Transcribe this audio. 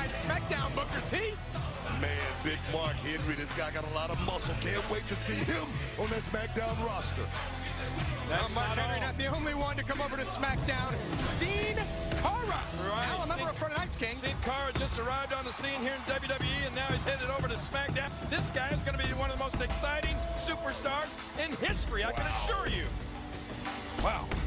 inside SmackDown, Booker T. Man, Big Mark Henry, this guy got a lot of muscle. Can't wait to see him on that SmackDown roster. That's Mark Henry, not the only one to come over to SmackDown. Sin Cara, now a member of Friday Night's King. Sin Cara just arrived on the scene here in WWE, and now he's headed over to SmackDown. This guy is going to be one of the most exciting superstars in history, I can assure you. Wow.